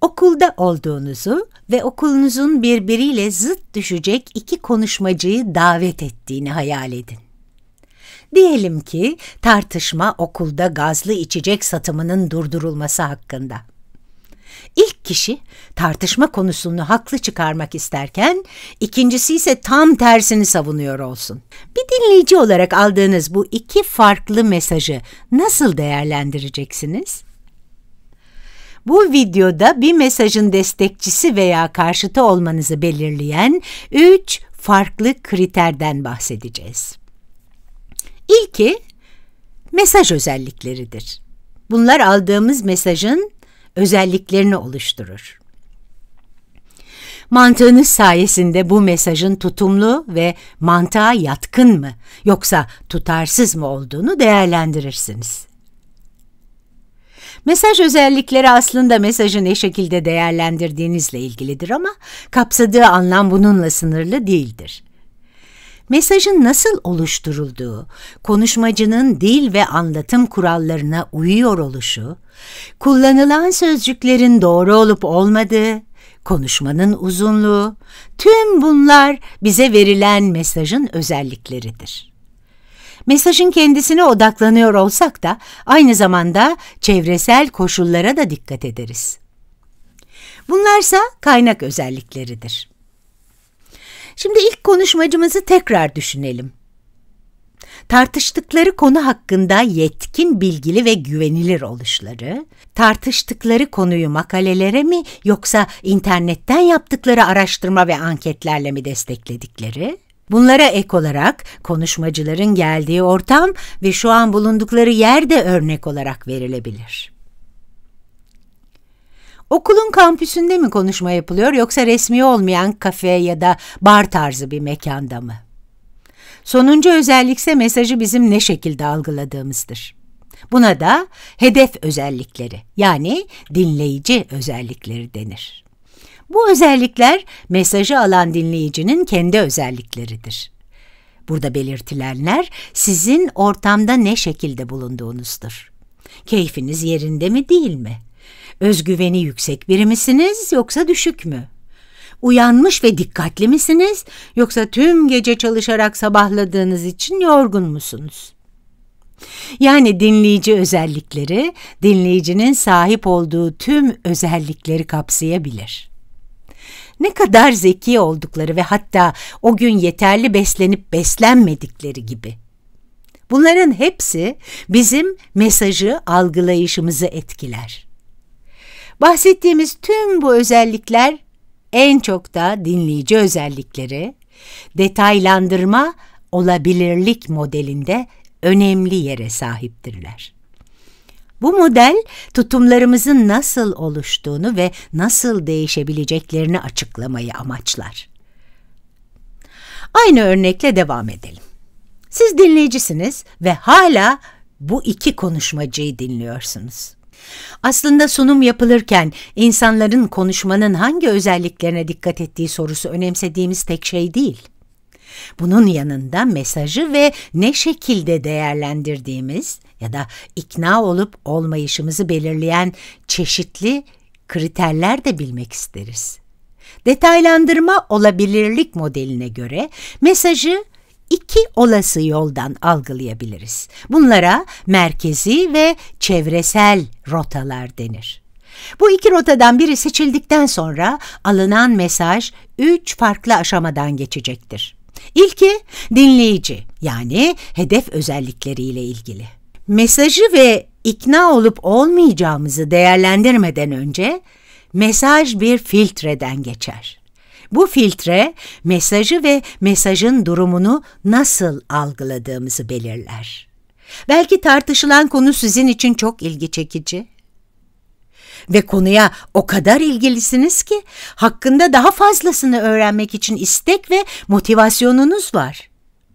Okulda olduğunuzu ve okulunuzun birbiriyle zıt düşecek iki konuşmacıyı davet ettiğini hayal edin. Diyelim ki tartışma okulda gazlı içecek satımının durdurulması hakkında. İlk kişi tartışma konusunu haklı çıkarmak isterken, ikincisi ise tam tersini savunuyor olsun. Bir dinleyici olarak aldığınız bu iki farklı mesajı nasıl değerlendireceksiniz? Bu videoda bir mesajın destekçisi veya karşıtı olmanızı belirleyen 3 farklı kriterden bahsedeceğiz. İlki, mesaj özellikleridir. Bunlar aldığımız mesajın özelliklerini oluşturur. Mantığınız sayesinde bu mesajın tutumlu ve mantığa yatkın mı yoksa tutarsız mı olduğunu değerlendirirsiniz. Mesaj özellikleri aslında mesajı ne şekilde değerlendirdiğinizle ilgilidir ama kapsadığı anlam bununla sınırlı değildir. Mesajın nasıl oluşturulduğu, konuşmacının dil ve anlatım kurallarına uyuyor oluşu, kullanılan sözcüklerin doğru olup olmadığı, konuşmanın uzunluğu, tüm bunlar bize verilen mesajın özellikleridir. Mesajın kendisine odaklanıyor olsak da aynı zamanda çevresel koşullara da dikkat ederiz. Bunlarsa kaynak özellikleridir. Şimdi ilk konuşmacımızı tekrar düşünelim. Tartıştıkları konu hakkında yetkin, bilgili ve güvenilir oluşları, tartıştıkları konuyu makalelere mi yoksa internetten yaptıkları araştırma ve anketlerle mi destekledikleri, bunlara ek olarak konuşmacıların geldiği ortam ve şu an bulundukları yer de örnek olarak verilebilir. Okulun kampüsünde mi konuşma yapılıyor yoksa resmi olmayan kafe ya da bar tarzı bir mekanda mı? Sonuncu özellikse mesajı bizim ne şekilde algıladığımızdır. Buna da hedef özellikleri yani dinleyici özellikleri denir. Bu özellikler mesajı alan dinleyicinin kendi özellikleridir. Burada belirtilenler sizin ortamda ne şekilde bulunduğunuzdur. Keyfiniz yerinde mi değil mi? Özgüveni yüksek biri misiniz yoksa düşük mü? Uyanmış ve dikkatli misiniz yoksa tüm gece çalışarak sabahladığınız için yorgun musunuz? Yani dinleyici özellikleri, dinleyicinin sahip olduğu tüm özellikleri kapsayabilir. Ne kadar zeki oldukları ve hatta o gün yeterli beslenip beslenmedikleri gibi. Bunların hepsi bizim mesajı algılayışımızı etkiler. Bahsettiğimiz tüm bu özellikler en çok da dinleyici özellikleri, detaylandırma, olabilirlik modelinde önemli yere sahiptirler. Bu model tutumlarımızın nasıl oluştuğunu ve nasıl değişebileceklerini açıklamayı amaçlar. Aynı örnekle devam edelim. Siz dinleyicisiniz ve hala bu iki konuşmacıyı dinliyorsunuz. Aslında sunum yapılırken insanların konuşmanın hangi özelliklerine dikkat ettiği sorusu önemsediğimiz tek şey değil. Bunun yanında mesajı ve ne şekilde değerlendirdiğimiz ya da ikna olup olmayışımızı belirleyen çeşitli kriterler de bilmek isteriz. Detaylandırma olabilirlik modeline göre mesajı iki olası yoldan algılayabiliriz. Bunlara merkezi ve çevresel rotalar denir. Bu iki rotadan biri seçildikten sonra alınan mesaj 3 farklı aşamadan geçecektir. İlki dinleyici yani hedef özellikleriyle ilgili. Mesajı ve ikna olup olmayacağımızı değerlendirmeden önce mesaj bir filtreden geçer. Bu filtre mesajı ve mesajın durumunu nasıl algıladığımızı belirler. Belki tartışılan konu sizin için çok ilgi çekici ve konuya o kadar ilgilisiniz ki hakkında daha fazlasını öğrenmek için istek ve motivasyonunuz var.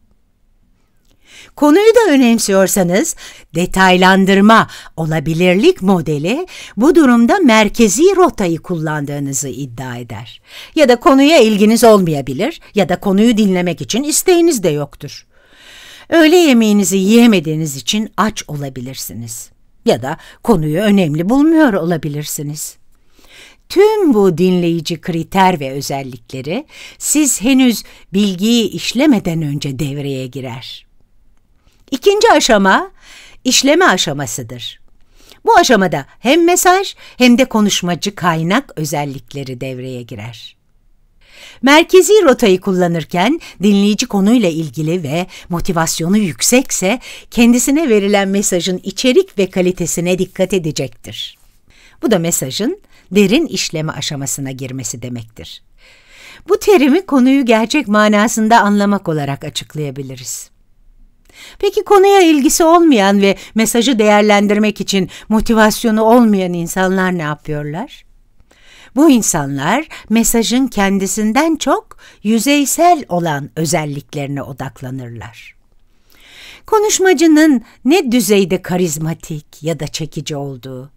Konuyu da önemsiyorsanız detaylandırma, olabilirlik modeli bu durumda merkezi rotayı kullandığınızı iddia eder. Ya da konuya ilginiz olmayabilir ya da konuyu dinlemek için isteğiniz de yoktur. Öğle yemeğinizi yiyemediğiniz için aç olabilirsiniz. Ya da konuyu önemli bulmuyor olabilirsiniz. Tüm bu dinleyici kriter ve özellikleri siz henüz bilgiyi işlemeden önce devreye girer. İkinci aşama, işleme aşamasıdır. Bu aşamada hem mesaj hem de konuşmacı kaynak özellikleri devreye girer. Merkezi rotayı kullanırken dinleyici konuyla ilgili ve motivasyonu yüksekse kendisine verilen mesajın içerik ve kalitesine dikkat edecektir. Bu da mesajın derin işleme aşamasına girmesi demektir. Bu terimi konuyu gerçek manasında anlamak olarak açıklayabiliriz. Peki konuya ilgisi olmayan ve mesajı değerlendirmek için motivasyonu olmayan insanlar ne yapıyorlar? Bu insanlar mesajın kendisinden çok yüzeysel olan özelliklerine odaklanırlar. Konuşmacının ne düzeyde karizmatik ya da çekici olduğu,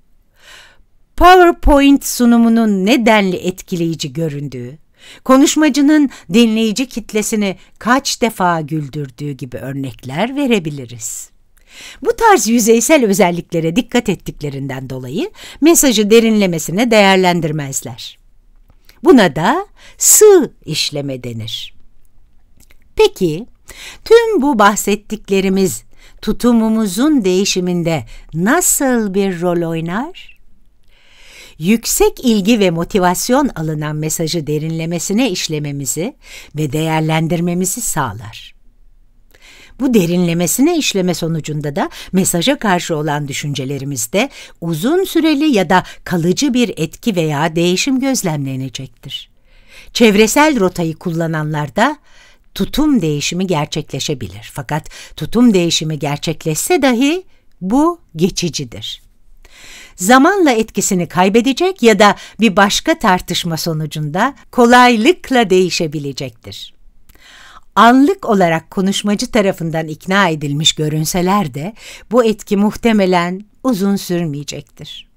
PowerPoint sunumunun ne denli etkileyici göründüğü, konuşmacının dinleyici kitlesini kaç defa güldürdüğü gibi örnekler verebiliriz. Bu tarz yüzeysel özelliklere dikkat ettiklerinden dolayı mesajı derinlemesine değerlendirmezler. Buna da sığ işleme denir. Peki, tüm bu bahsettiklerimiz tutumumuzun değişiminde nasıl bir rol oynar? Yüksek ilgi ve motivasyon alınan mesajı derinlemesine işlememizi ve değerlendirmemizi sağlar. Bu derinlemesine işleme sonucunda da mesaja karşı olan düşüncelerimizde uzun süreli ya da kalıcı bir etki veya değişim gözlemlenecektir. Çevresel rotayı kullananlarda tutum değişimi gerçekleşebilir. Fakat tutum değişimi gerçekleşse dahi bu geçicidir. Zamanla etkisini kaybedecek ya da bir başka tartışma sonucunda kolaylıkla değişebilecektir. Anlık olarak konuşmacı tarafından ikna edilmiş görünseler de bu etki muhtemelen uzun sürmeyecektir.